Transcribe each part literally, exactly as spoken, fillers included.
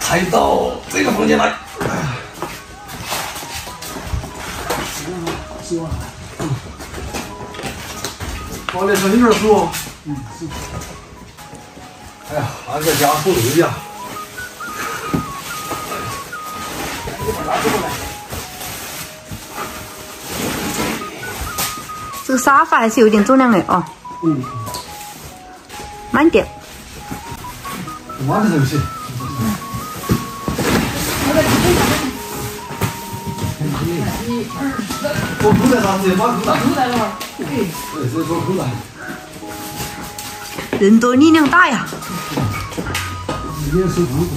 抬到这个房间来。 希望。嗯。 放点小心点数。 嗯，是。 哎呀，俺在家不容易啊。 你把它过来。 这个沙发还是有点重量的哦。 嗯。 慢点。 慢点就行。我口袋啥直接把口袋。口袋了吗？对，对，直接放口袋。 人多力量大呀。 你也是不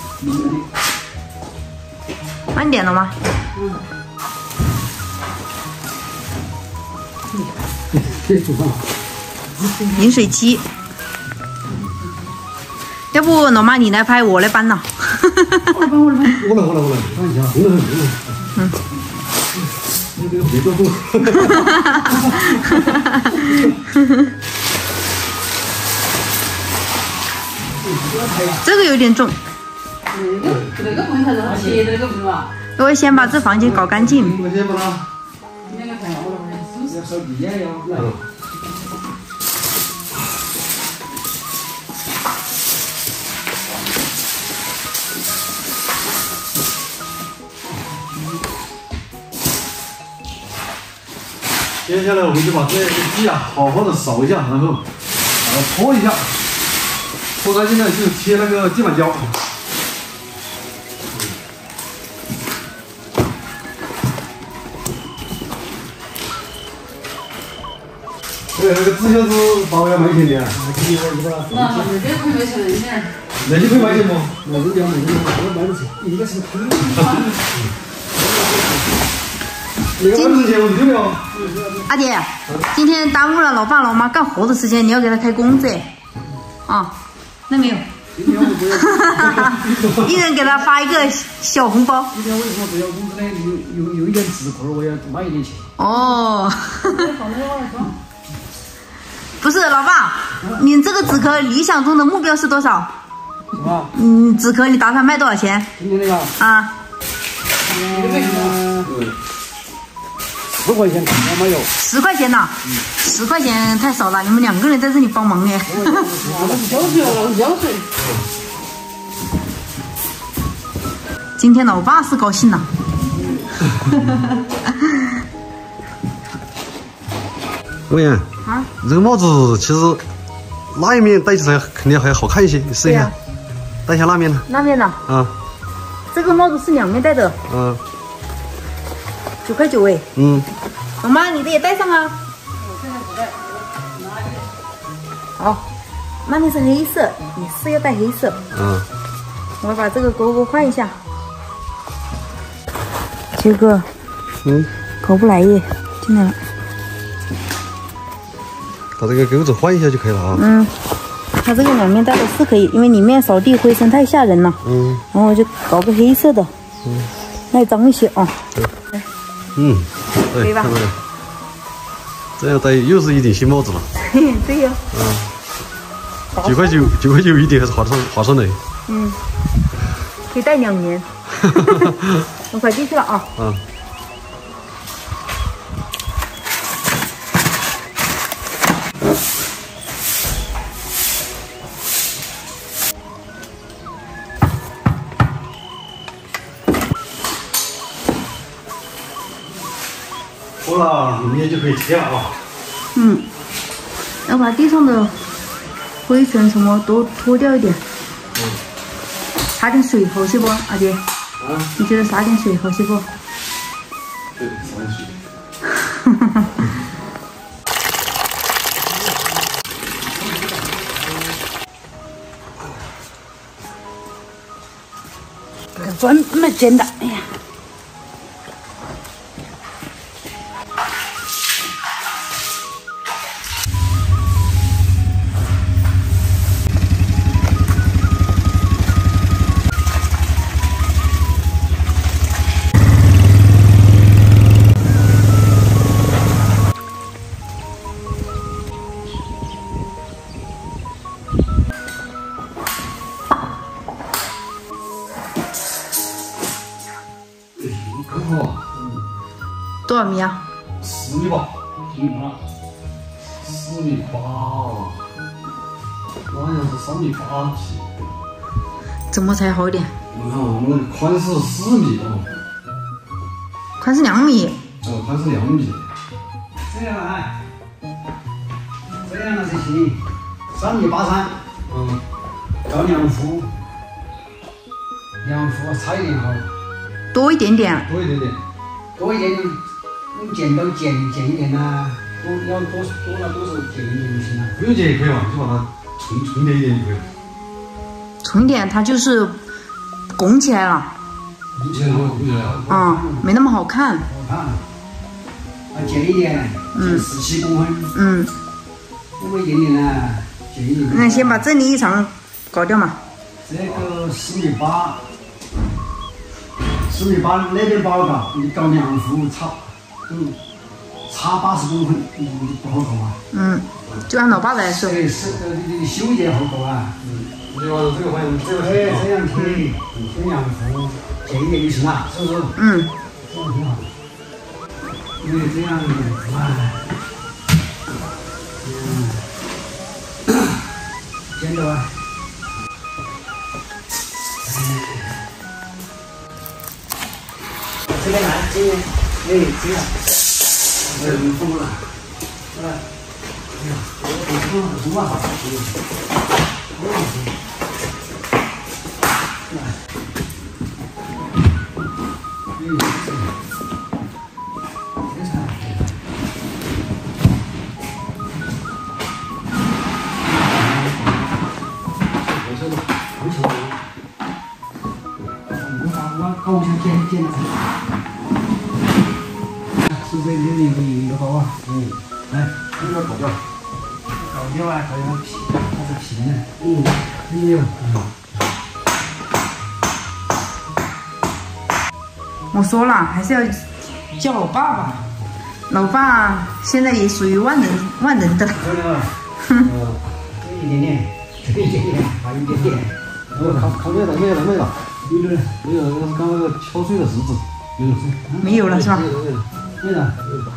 慢点了吗？ 嗯。别煮饭。 饮水机。要不老妈你来拍，我来搬呐。 我来搬，我来搬，我来，我来，我来，搬一下。我来，我来。嗯。那个别做动。 这个有点重。 那个那个碰它然后贴的那个不是吧？ 我先把这房间搞干净。 我先把它。 那个看我了，我要扫地呀，要来。 接下来我们就把这个地啊好好的扫一下，然后把它拖一下，拖干净了就贴那个地板胶。对，那个纸箱子八百块钱的， 那那边可以卖钱一点。 那些可以卖钱不？ 那个两那个我卖得起，应该是可以。 那个卖不钱我就丢了。 阿姐，今天耽误了老爸老妈干活的时间，你要给他开工资啊？那没有。一人给他发一个小红包。 今天为什么不要工资呢？有有有一点纸壳，我要卖一点钱。 哦。不是，老爸，你这个纸壳理想中的目标是多少？ 什么？ 嗯，纸壳你打算卖多少钱？ 今天那个啊？ 嗯，十块钱我没有。 十块钱呐？十块钱太少了，你们两个人在这里帮忙哎。 那是交税了，那是交税。 今天老爸是高兴了。 欧阳。 啊， 这个帽子其实那一面戴起来肯定还好看一些，你试一下，戴一下那面呢？ 那面呢？ 啊， 这个帽子是两面戴的。 嗯， 九块九哎。 嗯， 老妈，你的也戴上啊。 我现在不戴，拿去。 好，那面是黑色，你是要戴黑色。 嗯， 我把这个钩钩换一下。结果， 嗯， 搞不来耶，进来了。 把这个钩子换一下就可以了啊。 嗯，它这个两面戴的是可以，因为里面扫地灰尘太吓人了。 嗯， 然后我就搞个黑色的，嗯，耐脏一些啊。 对，嗯，对， 可以吧？ 这样戴又是一顶新帽子了。 对呀。 嗯，九块九，九块九一顶还是划算划算的。 嗯，可以戴两年。我甩进去了啊。 嗯。脱了，明天就可以贴了啊。 嗯，要把地上的灰尘什么都脱掉一点。 嗯。 撒点水好些不，阿姐？ 啊？ 你觉得撒点水好些不？ 对，撒点水。 这个砖那么简单，哎呀。 好啊。 多少米啊？ 四米八。 一八， 四米八，好像是三米八几。 怎么才好一点？ 你看我们宽是四米哦， 宽是两米。 哦，宽是两米。 这样啊，这样了才行。三米八三， 嗯， 到两幅，两幅差一点好， 多一点点。 多一点点。 多一点用剪刀剪剪一点呐，多要多多了多少剪一点就行了。 不用剪也可以嘛，就把它重重叠一点就可以了。 重点它就是拱起来了。 拱起来了，拱起来了。 啊、嗯，没那么好看。 好看，啊，剪一点，剪十七公分。 嗯。 那么一点点呢，剪一点。 那先把这里一长搞掉嘛。 这个四米八，四米八那边不好搞，你搞两幅差，嗯，差八十公分，你不好搞啊。 嗯，就按老爸来说。 对，是呃，你你修剪好搞啊。 嗯，你往这个方向，这个哎，这样贴，这两幅剪一点就行了，是不是？ 嗯。 这样挺好。因为这样两幅啊，嗯，剪刀啊。这边来，这边，哎，这样，哎，你放过来，过来，哎呀，我我我我好，我来，嗯，这才，我这个，我这个，我把我高下剪剪了才。是不是有一个一个包啊？嗯，来， 这个搞掉。 搞掉啊，搞掉皮，它是皮呢。嗯，没有。嗯。 我说了，还是要叫我爸爸。老爸现在也属于万能万能的。 这个，嗯，这一点点，这一点点，还一点点。 哦，看看没了没了没了， 有了， 没有，那是刚刚那个敲碎的石子，没有。 没有了是吧？ 没有没有。 没了，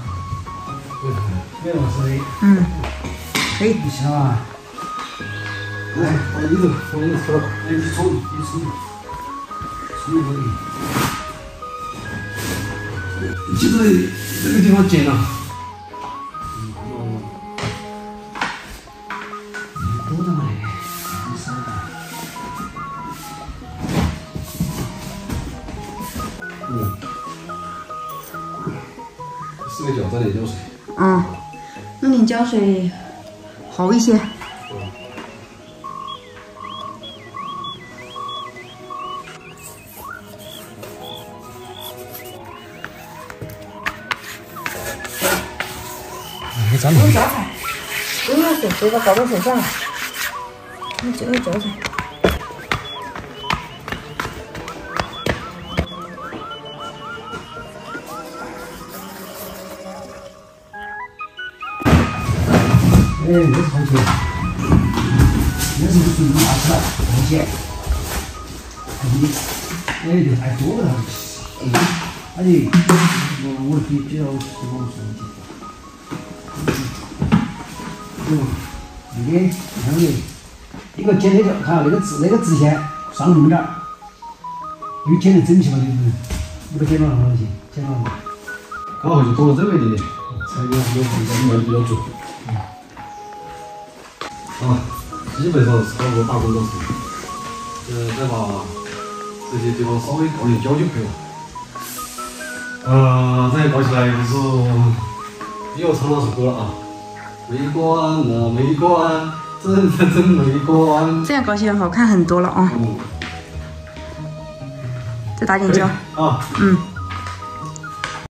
没有是的。 嗯，可以。 行吧。 来，把椅子从那里出来吧。 哎，你冲，你冲，冲这里。 就在这个地方剪了。 多的嘛，没啥的。 嗯。四个角沾点胶水。 嗯，弄点胶水好一些。 没沾用脚踩，不用水，直接搞到手上了。用脚用脚踩。 哎，那是好久，那是准备拿出来重剪，你，哎，就太多了，哎，而且我我比比较喜欢重剪，嗯，那边看你，一个剪那个，看那个直那个直线上那么点儿，越剪得整齐嘛，就是那个剪到哪里去，剪到哪？ 刚好就多了这么一点点，才有有比较比较准。啊，基本上是差不多大功告成。呃，再把这些地方稍微搞点胶就可以了。呃，再搞起来就是又唱那首歌了啊，没关啊没关，真的真没关。 这样搞起来好看很多了啊！ 嗯， 再打点胶。 啊， 嗯。